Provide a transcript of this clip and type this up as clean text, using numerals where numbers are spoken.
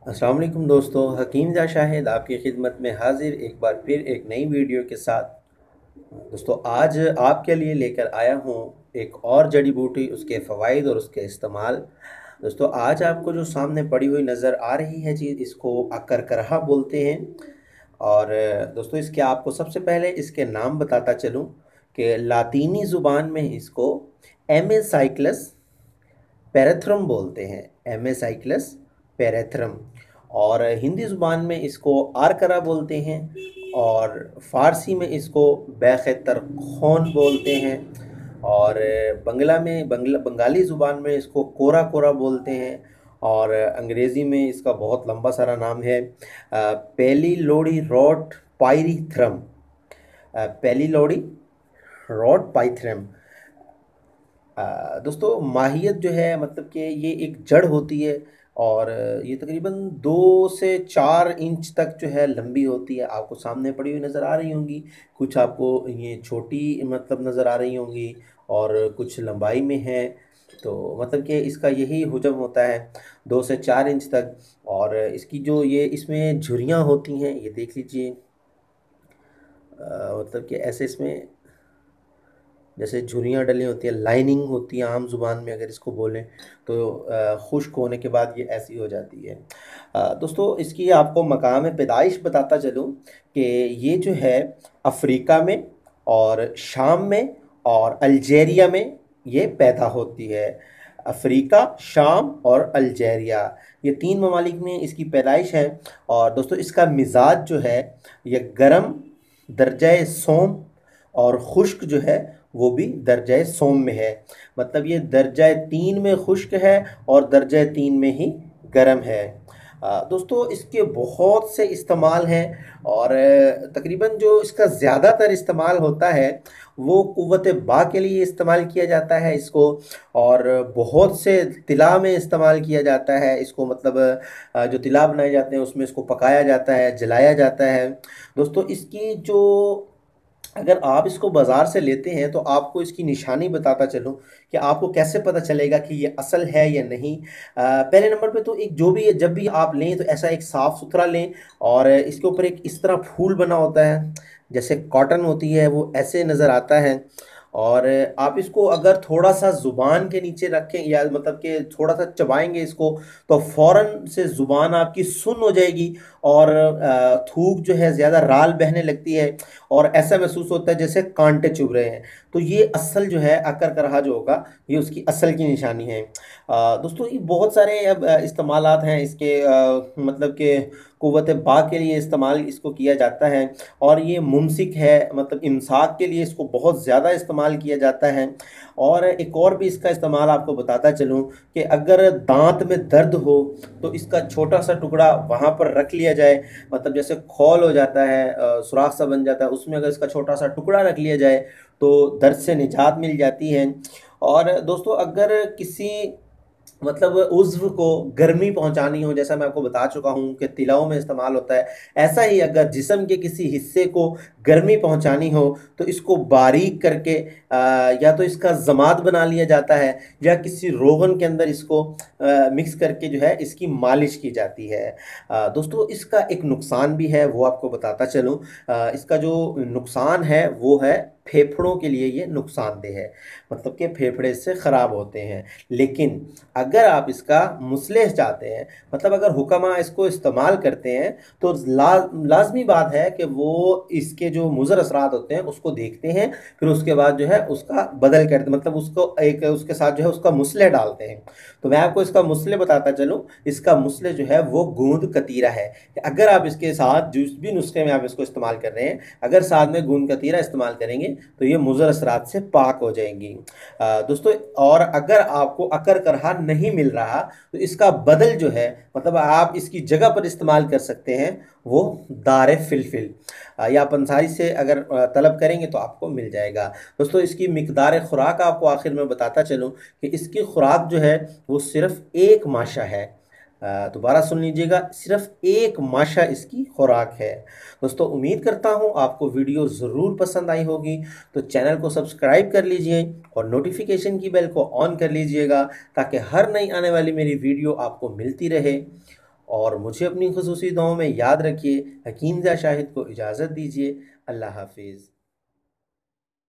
अस्सलाम वालेकुम दोस्तों, हकीम जा शाहिद आपकी खिदमत में हाजिर एक बार फिर एक नई वीडियो के साथ। दोस्तों आज आपके लिए लेकर आया हूँ एक और जड़ी बूटी, उसके फ़वाइद और उसके इस्तेमाल। दोस्तों आज आपको जो सामने पड़ी हुई नज़र आ रही है चीज़, इसको अकरकरहा बोलते हैं। और दोस्तों इसके आपको सबसे पहले इसके नाम बताता चलूँ कि लातीनी ज़ुबान में इसको एमेसाइक्लस पैरेथ्रम बोलते हैं। एमेसाइक्लस पैरेथ्रम। और हिंदी ज़ुबान में इसको आरकरा बोलते हैं। और फ़ारसी में इसको बैख़तर खून बोलते हैं। और बंगाली ज़ुबान में इसको कोरा कोरा बोलते हैं। और अंग्रेज़ी में इसका बहुत लंबा सारा नाम है पेलीलोडी रॉट पायरीथ्रम। पेलीलोडी रॉट पाइथ्रम। दोस्तों माहियत जो है मतलब कि ये एक जड़ होती है। और ये तकरीबन 2 से 4 इंच तक जो है लंबी होती है। आपको सामने पड़ी हुई नज़र आ रही होंगी। कुछ आपको ये छोटी मतलब नज़र आ रही होंगी और कुछ लंबाई में है। तो मतलब कि इसका यही हुजम होता है 2 से 4 इंच तक। और इसकी जो ये इसमें झुर्रियाँ होती हैं, ये देख लीजिए। मतलब कि ऐसे इसमें जैसे झुर्रियाँ डली होती है, लाइनिंग होती है आम ज़ुबान में अगर इसको बोलें तो। खुश्क होने के बाद ये ऐसी हो जाती है। दोस्तों इसकी आपको मकाम पैदाइश बताता चलूँ कि ये जो है अफ़्रीका में और शाम में और अल्जेरिया में ये पैदा होती है। अफ़्रीका, शाम और अल्जेरिया, ये 3 ममालिक में इसकी पैदाइश है। और दोस्तों इसका मिज़ाज जो है ये गर्म, दर्जा सोम, और खुश्क जो है वो भी दर्जा सोम में है। मतलब ये दर्जा 3 में खुश्क है और दर्जा 3 में ही गर्म है। दोस्तों इसके बहुत से इस्तेमाल हैं। और तकरीबन जो इसका ज़्यादातर इस्तेमाल होता है वो क़ुव्वत बा के लिए इस्तेमाल किया जाता है इसको। और बहुत से तिला में इस्तेमाल किया जाता है इसको। मतलब जो तिला बनाए जाते हैं उसमें इसको पकाया जाता है, जलाया जाता है। दोस्तों इसकी जो अगर आप इसको बाज़ार से लेते हैं तो आपको इसकी निशानी बताता चलूँ कि आपको कैसे पता चलेगा कि ये असल है या नहीं। पहले नंबर पे तो एक जो भी है, जब भी आप लें तो ऐसा एक साफ़ सुथरा लें। और इसके ऊपर एक इस तरह फूल बना होता है, जैसे कॉटन होती है वो ऐसे नज़र आता है। और आप इसको अगर थोड़ा सा ज़ुबान के नीचे रखें या मतलब कि थोड़ा सा चबाएंगे इसको, तो फ़ौरन से ज़ुबान आपकी सुन्न हो जाएगी। और थूक जो है ज़्यादा राल बहने लगती है और ऐसा महसूस होता है जैसे कांटे चुभ रहे हैं। तो ये असल जो है अकरकरहा जो होगा ये उसकी असल की निशानी है। दोस्तों ये बहुत सारे अब इस्तेमालात हैं इसके। मतलब कि क़ुव्वत बा के लिए इस्तेमाल इसको किया जाता है। और ये मुमसिक है, मतलब इमसाक के लिए इसको बहुत ज़्यादा इस्तेमाल किया जाता है। और एक और भी इसका इस्तेमाल आपको बताता चलूँ कि अगर दांत में दर्द हो तो इसका छोटा सा टुकड़ा वहाँ पर रख लिया जाए। मतलब जैसे खौल हो जाता है, सुराख सा बन जाता है, उसमें अगर इसका छोटा सा टुकड़ा रख लिया जाए तो दर्द से निजात मिल जाती है। और दोस्तों अगर किसी मतलब उज़्व को गर्मी पहुंचानी हो, जैसा मैं आपको बता चुका हूं कि तिलाओं में इस्तेमाल होता है, ऐसा ही अगर जिस्म के किसी हिस्से को गर्मी पहुंचानी हो तो इसको बारीक करके या तो इसका जमात बना लिया जाता है या किसी रोगन के अंदर इसको मिक्स करके जो है इसकी मालिश की जाती है। दोस्तों इसका एक नुकसान भी है, वो आपको बताता चलूँ। इसका जो नुकसान है वो है फेफड़ों के लिए ये नुकसानदेह है। मतलब कि फेफड़े इससे ख़राब होते हैं। लेकिन अगर आप इसका मुसलह चाहते हैं, मतलब अगर हुक्मा इसको इस्तेमाल करते हैं, तो लाजमी बात है कि वो इसके जो मुज़र असरात होते हैं उसको देखते हैं। फिर उसके बाद जो है उसका बदल करते, मतलब उसको एक उसके साथ जो है उसका मुसलह डालते हैं। तो मैं आपको इसका मुसलह बताता चलूँ। इसका मुसलह जो है वो गूंद कतीरा है। अगर आप इसके साथ जिस भी नुस्खे में आप इसको इस्तेमाल कर रहे हैं, अगर साथ में गूंद कतीरा इस्तेमाल करेंगे तो ये मुज़र असरात से पाक हो जाएंगी। दोस्तों और अगर आपको अकरकरहा नहीं मिल रहा तो इसका बदल जो है, मतलब आप इसकी जगह पर इस्तेमाल कर सकते हैं, वो दार फिलफिल या पंसारी से अगर तलब करेंगे तो आपको मिल जाएगा। दोस्तों इसकी मिकदार खुराक आपको आखिर में बताता चलूँ कि इसकी खुराक जो है वो सिर्फ एक माशा है। दोबारा सुन लीजिएगा, सिर्फ एक माशा इसकी खुराक है। दोस्तों उम्मीद करता हूँ आपको वीडियो ज़रूर पसंद आई होगी। तो चैनल को सब्सक्राइब कर लीजिए और नोटिफिकेशन की बेल को ऑन कर लीजिएगा ताकि हर नई आने वाली मेरी वीडियो आपको मिलती रहे। और मुझे अपनी खुसूसी दुआओं में याद रखिए। हकीम ज़ा शाहिद को इजाज़त दीजिए। अल्लाह हाफ़िज़।